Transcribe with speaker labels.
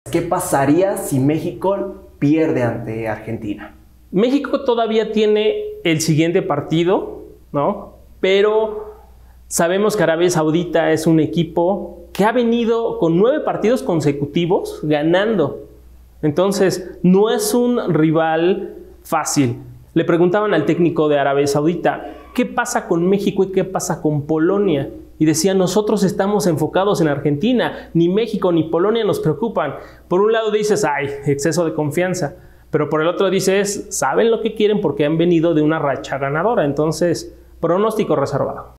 Speaker 1: ¿Qué pasaría si México pierde ante Argentina?
Speaker 2: México todavía tiene el siguiente partido, ¿no? Pero sabemos que Arabia Saudita es un equipo que ha venido con 9 partidos consecutivos ganando. Entonces, no es un rival fácil. Le preguntaban al técnico de Arabia Saudita, ¿qué pasa con México y qué pasa con Polonia? Y decía, nosotros estamos enfocados en Argentina, ni México ni Polonia nos preocupan. Por un lado dices, ay, exceso de confianza. Pero por el otro dices, saben lo que quieren porque han venido de una racha ganadora. Entonces, pronóstico reservado.